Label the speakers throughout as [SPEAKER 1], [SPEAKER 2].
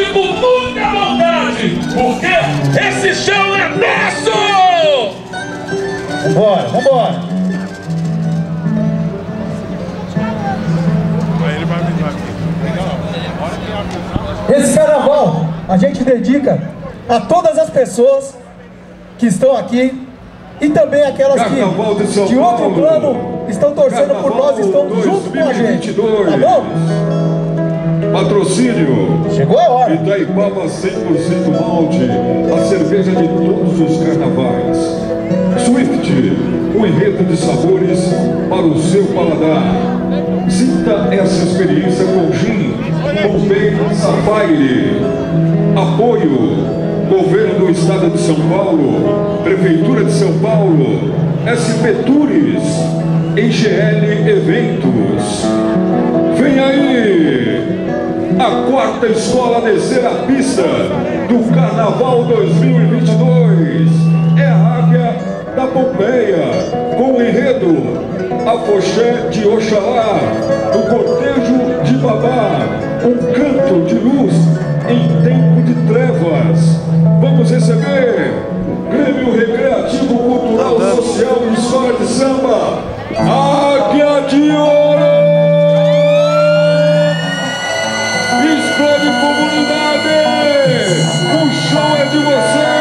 [SPEAKER 1] digo muita vontade, porque esse chão é nosso!
[SPEAKER 2] Vambora, vambora! Esse carnaval a gente dedica a todas as pessoas que estão aqui e também aquelas que de outro plano estão torcendo por nós, estão junto com a gente, tá bom?
[SPEAKER 3] Patrocínio.
[SPEAKER 2] Chegou a hora.
[SPEAKER 3] Itaipava 100% malte, a cerveja de todos os carnavais. Swift, um enredo de sabores para o seu paladar. Sinta essa experiência com gin, Bombay Sapphire. Apoio Governo do Estado de São Paulo, Prefeitura de São Paulo, SP Tours, IGL Eventos. Vem aí a quarta escola a descer a pista do Carnaval 2022. É a Águia da Pompeia, com o enredo Afoxé de Oxalá, do cortejo de Babá, um canto de luz em tempo de trevas. Vamos receber Grêmio Recreativo, Cultural, Social e Escola de Samba, Águia de Ouro! Explode comunidade! O show é de vocês!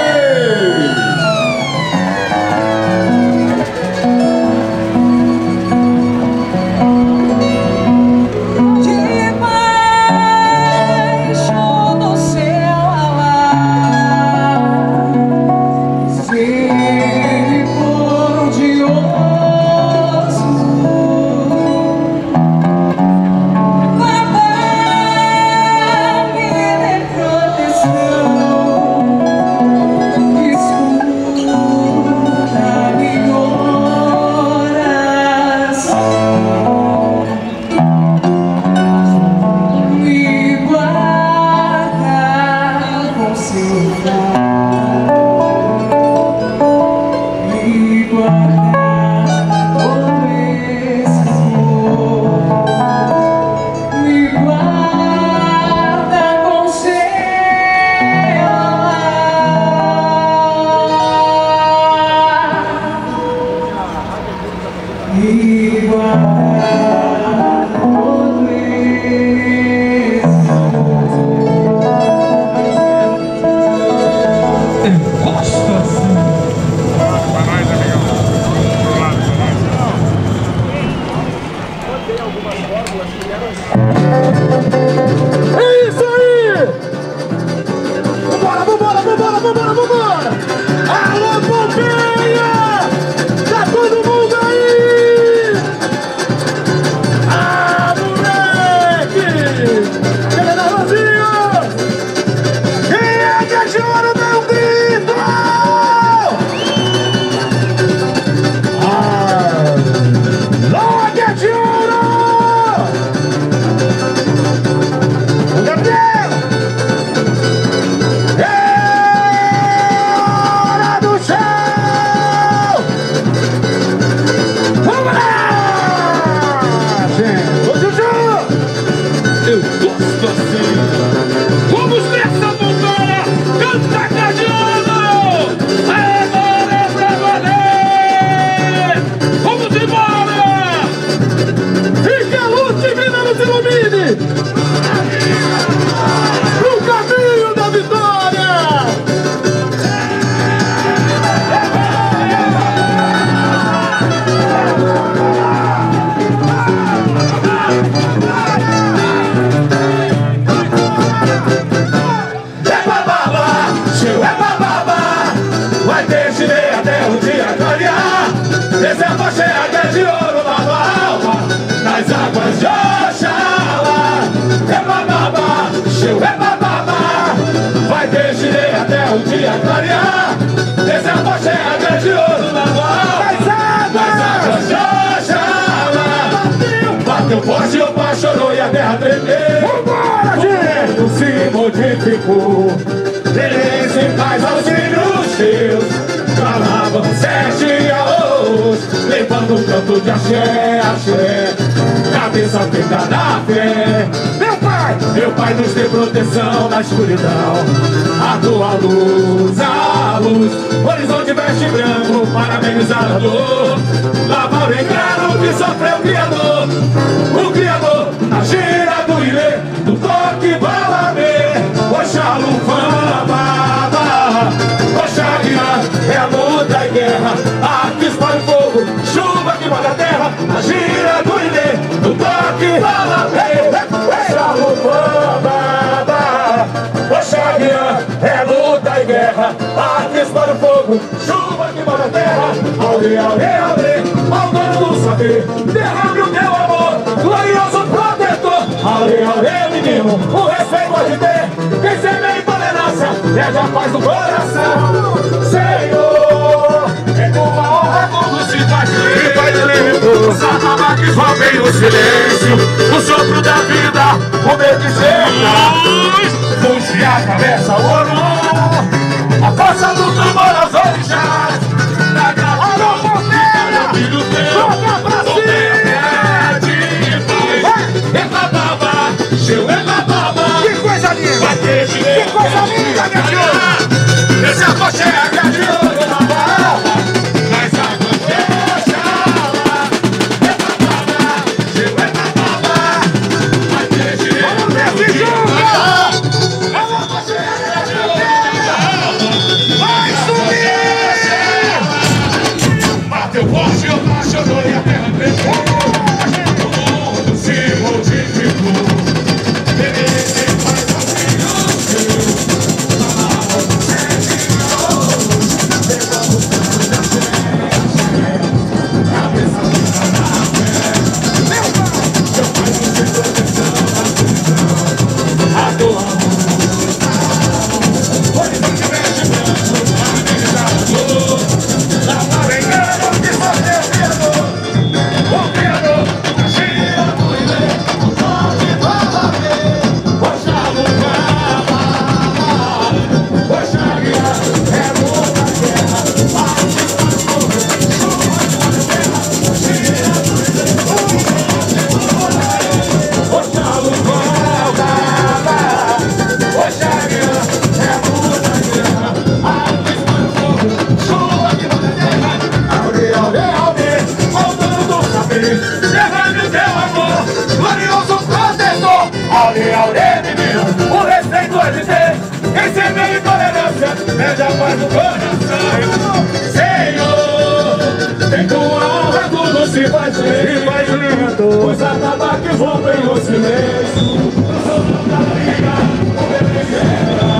[SPEAKER 4] Beleza em paz aos filhos teus, clamavam 7 aos, levando um canto de axé, axé, cabeça feita na fé. Meu pai nos dê proteção, escuridão. A tua luz, a luz, horizonte veste branco para amenizar a dor. Lava o engano que sofreu o Criador, na gira do Ilê, do toque balamê. Oxalufã, baba, Oxaguiã, é a luta e guerra. Aqui espalha o fogo, chuva que molha a terra. Na gira do Ilê, do toque balamê. Oxalufã, baba, Oxaguiã, é luta e guerra. Aqui espalha o fogo, chuva que molha a terra. Aure, aure, aure, ao dono do saber, derrame o teu amor, glorioso protetor. Aure, aure, menino, o respeito pode ter. Quem semeia intolerância, perde a paz do coração. Senhor, é tua honra tudo se faz lindo. Os atabaques rompem o silêncio, o sopro da vida, o medo chega. Puxe a cabeça, ouro, a força do tambor aos orixás. Alô, Ponteira, joga pra cima. Que coisa linda! Que coisa linda, minha filha! Esse aconchega de ouro na barra. Mas aconchega, vai ter de vamos ver se joga! Aconchega de ouro! Vai subir! Bateu forte, eu apaixonou e a terra tremeu. O mundo se modificou. O respeito é dizer, quem semeia intolerância, perde a paz do coração. Senhor, tem tua honra, tudo se faz lindo. Os atabaques rompem o silêncio, o sopro da vida, o medo chega.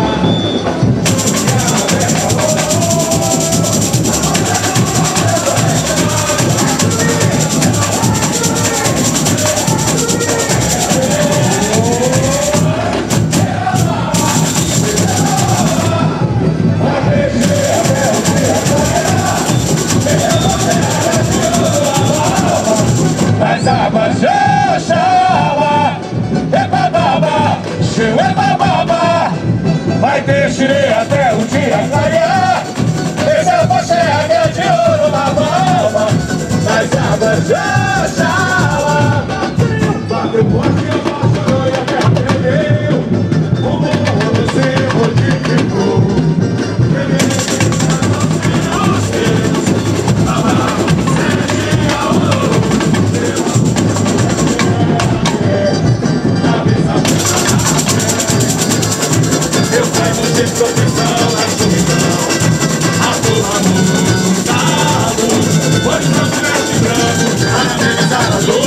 [SPEAKER 4] Vai ter xirê até o dia clarear. Esse é o Oxaguiã de ouro na palma, nas águas de Oxalá. Bateu forte, apaixonou e a terra tremeu. O mundo se modificou. Horizonte veste branco, a amenizar a dor.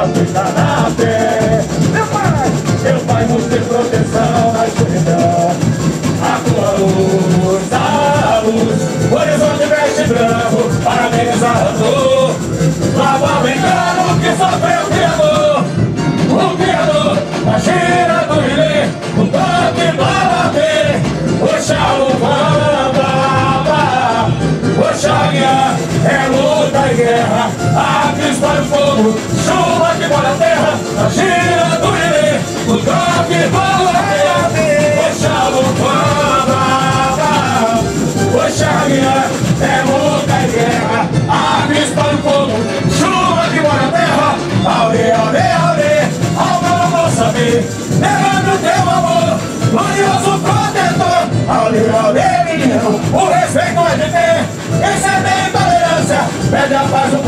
[SPEAKER 4] fica na fé. Meu pai nos dê proteção na escuridão. A luz, horizonte veste branco, parabéns a dor. Lava o engano que sofreu o Criador, a gira do Ilê, o toque do Alabê, Oxalufamba, Oxaguiá, é luta e guerra, aqui espalha o fogo, chuva que molha a terra, a gira do Ilê, o toque do Alabê, Oxalufamba, Oxaguiá, é luta e guerra, aqui espalha o fogo, chuva que molha a terra, aure, aure, aure. Negando teu amor, glorioso protetor. Aule, aule, menino, o respeito é de ter. Esse é bem tolerância, pede a paz, o